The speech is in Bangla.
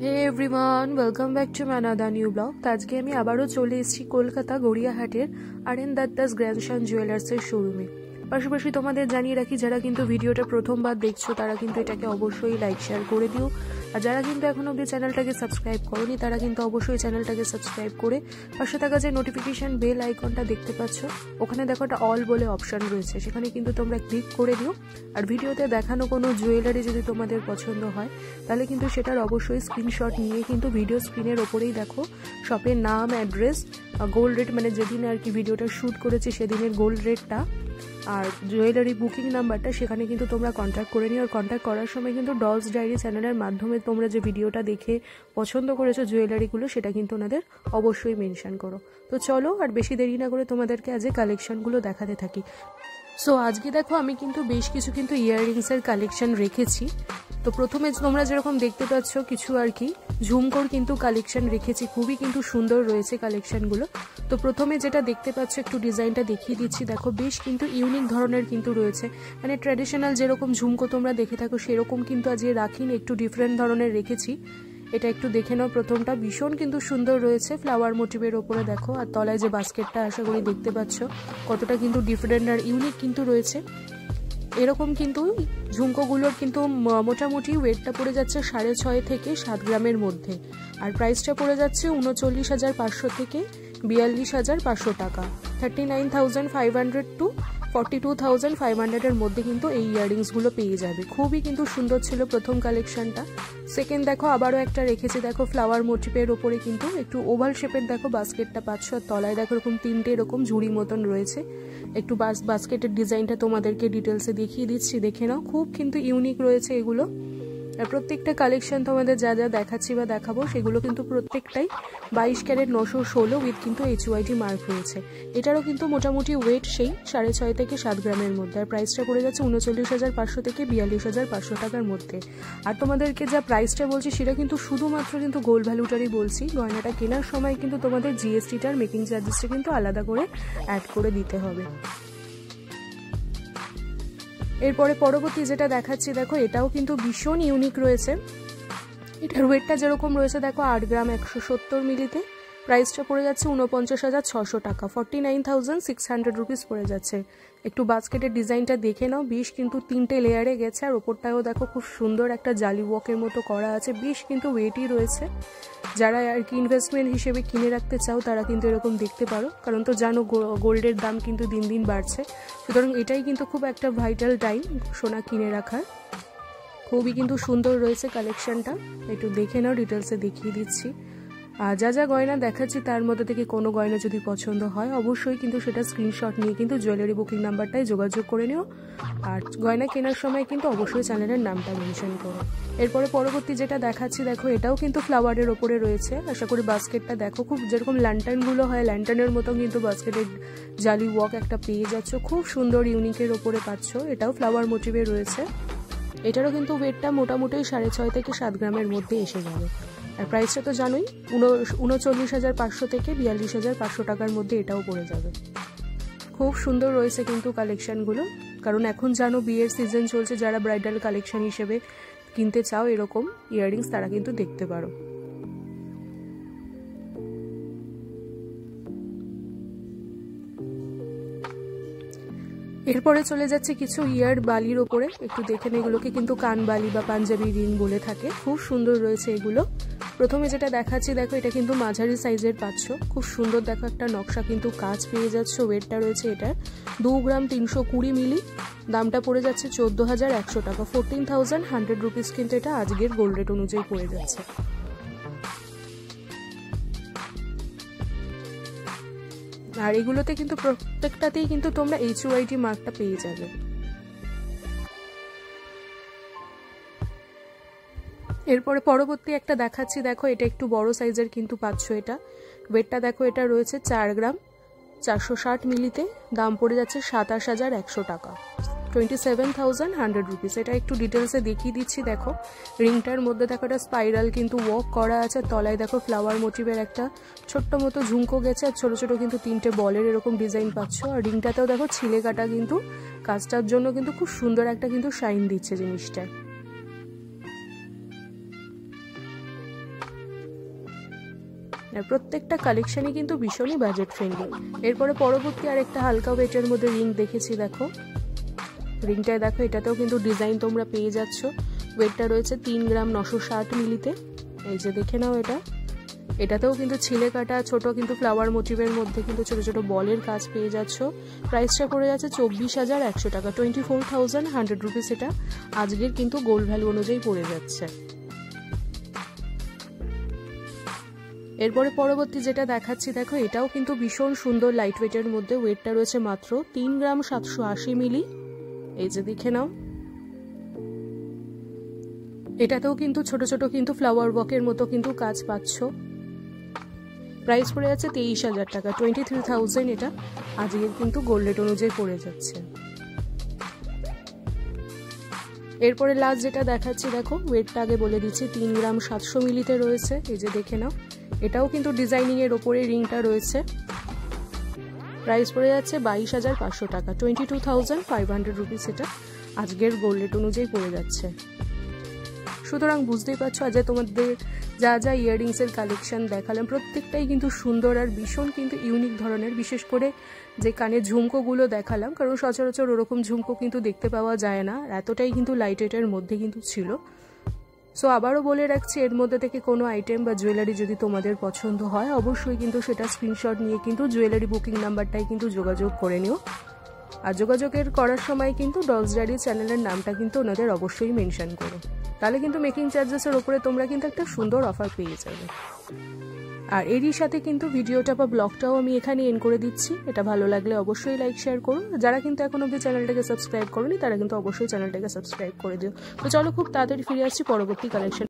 Hey everyone, welcome back to my another new blog. আজকে আমি আবারও চলে এসেছি কলকাতা গড়িয়াহাটের আর.এন. দত্তাস গ্র্যান্ডসন জুয়েলার্সের শোরুমে। পাশাপাশি তোমাদের জানিয়ে রাখি, যারা কিন্তু ভিডিওটা প্রথমবার দেখছো তারা কিন্তু এটাকে অবশ্যই লাইক শেয়ার করে দিও, আর যারা কিন্তু এখন অবধি চ্যানেলটাকে সাবস্ক্রাইব করোনি তারা কিন্তু অবশ্যই চ্যানেলটাকে সাবস্ক্রাইব করে পাশে থাকা যে নোটিফিকেশন বেল আইকনটা দেখতে পাচ্ছ, ওখানে দেখো একটা অল বলে অপশন রয়েছে, সেখানে কিন্তু তোমরা ক্লিক করে দিও। আর ভিডিওতে দেখানো কোনো জুয়েলারি যদি তোমাদের পছন্দ হয় তাহলে কিন্তু সেটার অবশ্যই স্ক্রিনশট নিয়ে কিন্তু ভিডিও স্ক্রিনের ওপরেই দেখো শপের নাম, অ্যাড্রেস, গোল্ড রেট, মানে যেদিন আর কি ভিডিওটা শ্যুট করেছি সেদিনের গোল্ড রেটটা আর জুয়েলারি বুকিং নাম্বারটা, সেখানে কিন্তু তোমরা কন্ট্যাক্ট করে নিও। আর কন্ট্যাক্ট করার সময় কিন্তু ডলস ডায়েরি চ্যানেলের মাধ্যমে তোমরা যে ভিডিওটা দেখে পছন্দ করেছো জুয়েলারিগুলো, সেটা কিন্তু ওনাদের অবশ্যই মেনশন করো। তো চলো আর বেশি দেরি না করে তোমাদেরকে আজ কালেকশনগুলো দেখাতে থাকি। সো আজকে দেখো আমি কিন্তু বেশ কিছু কিন্তু ইয়াররিংসের কালেকশন রেখেছি। তো প্রথমে তোমরা যেরকম দেখতে পাচ্ছ কিছু আর কি ঝুমকোর কিন্তু কালেকশন রেখেছি, খুবই কিন্তু সুন্দর রয়েছে কালেকশনগুলো। তো প্রথমে যেটা দেখতে পাচ্ছ একটু ডিজাইনটা দেখিয়ে দিচ্ছি, দেখো বেশ কিন্তু ইউনিক ধরনের কিন্তু রয়েছে, মানে ট্র্যাডিশনাল যেরকম ঝুমকো তোমরা দেখে থাকো সেরকম কিন্তু আজকে রাখিনি, একটু ডিফারেন্ট ধরনের রেখেছি। এটা একটু দেখে নাও, প্রথমটা ভীষণ কিন্তু সুন্দর রয়েছে ফ্লাওয়ার মোটিভের ওপরে দেখো, আর তলায় যে বাস্কেটটা আশা করি দেখতে পাচ্ছ কতটা কিন্তু ডিফারেন্ট আর ইউনিক কিন্তু রয়েছে। এরকম কিন্তু ঝুমকোগুলোর কিন্তু মোটামুটি ওয়েটটা পড়ে যাচ্ছে 6.5 থেকে 7 গ্রামের মধ্যে, আর প্রাইসটা পড়ে যাচ্ছে 39,500 থেকে 42,500 টাকা, 39,500 টু 42,500 এর মধ্যে কিন্তু এই ইয়াররিংসগুলো পেয়ে যাবে। খুবই কিন্তু সুন্দর ছিল প্রথম কালেকশনটা। সেকেন্ড দেখো আবারও একটা রেখেছি, দেখো ফ্লাওয়ার মোটিভের ওপরে কিন্তু একটু ওভাল শেপের দেখো বাস্কেটটা পাচ্ছ, আর তলায় দেখো এরকম তিনটে এরকম ঝুড়ি মতন রয়েছে। একটু বাস্কেটের ডিজাইনটা তোমাদেরকে ডিটেলসে দেখিয়ে দিচ্ছি, দেখে নাও, খুব কিন্তু ইউনিক রয়েছে এগুলো। আর প্রত্যেকটা কালেকশন তোমাদের যা যা দেখাচ্ছি বা দেখাবো সেগুলো কিন্তু প্রত্যেকটাই 22 ক্যারেট 916 উইথ কিন্তু HYD মার্ক রয়েছে। এটারও কিন্তু মোটামুটি ওয়েট সেই 6.5 থেকে 7 গ্রামের মধ্যে, আর প্রাইসটা পড়ে যাচ্ছে 39,500 থেকে 42,500 টাকার মধ্যে। আর তোমাদেরকে যা প্রাইসটা বলছি সেটা কিন্তু শুধুমাত্র কিন্তু গোল্ড ভ্যালুটারই বলছি, গয়নাটা কেনার সময় কিন্তু তোমাদের জিএসটিটার মেকিং চার্জেসটা কিন্তু আলাদা করে অ্যাড করে দিতে হবে। এরপরে পরবর্তী যেটা দেখাচ্ছি দেখো এটাও কিন্তু ভীষণ ইউনিক রয়েছে। এটার ওয়েটটা যেরকম রয়েছে দেখো 8 গ্রাম 170 মিলিতে, প্রাইসটা পড়ে যাচ্ছে 49,600 টাকা, 49,600 রুপিস পড়ে যাচ্ছে। একটু বাস্কেটের ডিজাইনটা দেখে নাও, বেশ কিন্তু 3টে লেয়ারে গেছে, আর ওপরটাও দেখো খুব সুন্দর একটা জালি ওয়ার্কের মতো করা আছে, বেশ কিন্তু ওয়েটই রয়েছে। যারা আর কি ইনভেস্টমেন্ট হিসেবে কিনে রাখতে চাও তারা কিন্তু এরকম দেখতে পারো, কারণ তো জানো গোল্ডের দাম কিন্তু দিন দিন বাড়ছে, সুতরাং এটাই কিন্তু খুব একটা ভাইটাল টাইম সোনা কিনে রাখার। খুবই কিন্তু সুন্দর রয়েছে কালেকশনটা, একটু দেখে নাও, ডিটেলসে দেখিয়ে দিচ্ছি। আর যা যা গয়না দেখাচ্ছি তার মধ্যে থেকে কোনো গয়না যদি পছন্দ হয় অবশ্যই কিন্তু সেটা স্ক্রিনশট নিয়ে কিন্তু জুয়েলারি বুকিং নাম্বারটায় যোগাযোগ করে নিও, আর গয়না কেনার সময় কিন্তু অবশ্যই চ্যানেলের নামটা মেনশন করো। এরপরে পরবর্তী যেটা দেখাচ্ছি দেখো এটাও কিন্তু ফ্লাওয়ারের ওপরে রয়েছে, আশা করি বাস্কেটটা দেখো খুব যেরকম ল্যান্টার্নগুলো হয় ল্যান্টার্নের মতো কিন্তু বাস্কেটের জালি ওয়ার্ক একটা পেয়ে যাচ্ছ, খুব সুন্দর ইউনিকের ওপরে পাচ্ছ। এটাও ফ্লাওয়ার মোটিভে রয়েছে, এটারও কিন্তু ওয়েটটা মোটামুটি 6.5 থেকে 7 গ্রামের মধ্যে এসে যাবে, আর প্রাইসটা তো জানোই 39,500 থেকে 42,500 টাকার মধ্যে এটাও পড়ে যাবে। খুব সুন্দর রয়েছে কিন্তু কালেকশনগুলো, কারণ এখন জানো বিয়ের সিজন চলছে, যারা ব্রাইডাল কালেকশন হিসেবে কিনতে চাও এরকম ইয়াররিংস তারা কিন্তু দেখতে পারো। এরপরে চলে যাচ্ছে কিছু ইয়ার বালির ওপরে, একটু দেখে নিন, এগুলোকে কিন্তু কান বালি বা পাঞ্জাবি রিং বলে থাকে, খুব সুন্দর রয়েছে এগুলো। প্রথমে যেটা দেখাচ্ছি দেখো এটা কিন্তু মাঝারি সাইজের পাচ্ছ, খুব সুন্দর দেখো একটা নকশা কিন্তু কাজ পেয়ে যাচ্ছে। ওয়েটটা রয়েছে এটার 2 গ্রাম 320 মিলি, দামটা পড়ে যাচ্ছে 14,100 টাকা, 14,100 রুপিস কিন্তু এটা আজকের গোল্ড রেট অনুযায়ী পড়ে যাচ্ছে। আর এগুলোতে কিন্তু প্রত্যেকটাতেই কিন্তু তোমরা HYD মার্কটা পেয়ে যাবে। এরপরে পরবর্তী একটা দেখাচ্ছি দেখো এটা একটু বড় সাইজের কিন্তু পাচ্ছ, এটা ওয়েটটা দেখো এটা রয়েছে 4 গ্রাম 460 মিলিতে, দাম পড়ে যাচ্ছে 27,100 টাকা, 27,100 রুপিস। এটা একটু ডিটেলসে দেখিয়ে দিচ্ছি, দেখো রিংটার মধ্যে দেখো একটা স্পাইরাল কিন্তু ওয়ার্ক করা আছে, তলায় দেখো ফ্লাওয়ার মোটিভের একটা ছোট্ট মতো ঝুমকো গেছে, আর ছোট ছোট কিন্তু 3টে বলের এরকম ডিজাইন পাচ্ছ। আর রিংটাতেও দেখো ছিলে কাটা কিন্তু কাজটার জন্য কিন্তু খুব সুন্দর একটা কিন্তু শাইন দিচ্ছে জিনিসটা। আর প্রত্যেকটা কালেকশনই কিন্তু ভীষণই বাজেট ফ্রেন্ডলি। এরপরে পরবর্তী আর একটা হালকা ওয়েটের মধ্যে রিং দেখেছি, দেখো রিংটায় দেখো এটাতেও কিন্তু ডিজাইন তোমরা পেয়ে যাচ্ছ। ওয়েটটা রয়েছে 3 গ্রাম 960 মিলিতে। এই যে দেখে নাও, এটাতেও কিন্তু ছিলে কাটা ছোট কিন্তু ফ্লাওয়ার মোটিভের মধ্যে কিন্তু ছোট ছোট বলের কাজ পেয়ে যাচ্ছ। প্রাইসটা পড়ে যাচ্ছে 24,100 টাকা, 24,100 রুপিস। এটা আজকের কিন্তু গোল্ড ভ্যালু অনুযায়ী পড়ে যাচ্ছে। এরপরে পরবর্তী যেটা দেখাচ্ছি দেখো, এটাও কিন্তু ভীষণ সুন্দর লাইট ওয়েটের মধ্যে। ওয়েটটা রয়েছে মাত্র 3 গ্রাম 780 মিলি। এই যে দেখে নাও, এটাতেও কিন্তু ছোট ছোট কিন্তু ফ্লাওয়ার ওয়ার্কের মতো কিন্তু কাজ পাচ্ছ। প্রাইস পড়ে যাচ্ছে 23,000 টাকা, 23,000 এটা আজকের কিন্তু গোল্ড রেট অনুযায়ী পড়ে যাচ্ছে। এরপরে লাস্ট যেটা দেখাচ্ছি দেখো, ওয়েটটা আগে বলে দিচ্ছি 3 গ্রাম 700 মিলিতে রয়েছে। এই যে দেখে নাও, এটাও কিন্তু ডিজাইনিং এর ওপরে রিংটা রয়েছে। প্রাইস পড়ে যাচ্ছে 22,500 টাকা, 22,500 রুপিস। এটা আজকের গোল্ড রেট অনুযায়ী পড়ে যাচ্ছে। সুতরাং বুঝতেই পারছো আজ তোমাদের যা যা ইয়াররিংসের কালেকশন দেখালাম প্রত্যেকটাই কিন্তু সুন্দর আর ভীষণ কিন্তু ইউনিক ধরনের। বিশেষ করে যে কানে ঝুমকোগুলো দেখালাম, কারণ সচরাচর ওরকম ঝুমকো কিন্তু দেখতে পাওয়া যায় না, এতটাই কিন্তু লাইট ওয়েটের মধ্যে কিন্তু ছিল। সো আবারও বলে রাখছি, এর মধ্যে থেকে কোনো আইটেম বা জুয়েলারি যদি তোমাদের পছন্দ হয় অবশ্যই কিন্তু সেটা স্ক্রিনশট নিয়ে কিন্তু জুয়েলারি বুকিং নাম্বারটাই কিন্তু যোগাযোগ করে নিও। আর যোগাযোগের করার সময় কিন্তু ডলস ডায়েরি চ্যানেলের নামটা কিন্তু ওনাদের অবশ্যই মেনশন করো, তাহলে কিন্তু মেকিং চার্জেসের ওপরে তোমরা কিন্তু একটা সুন্দর অফার পেয়ে যাবে। আর এরই সাথে কিন্তু ভিডিওটা বা ব্লগটাও আমি এখানে এন্ড করে দিচ্ছি। এটা ভালো লাগলে অবশ্যই লাইক শেয়ার করো। যারা কিন্তু এখন অবধি চ্যানেলটাকে সাবস্ক্রাইব করোনি তারা কিন্তু অবশ্যই চ্যানেলটাকে সাবস্ক্রাইব করে দিও। তো চলো খুব তাড়াতাড়ি ফিরে আসছি পরবর্তী কালেকশন।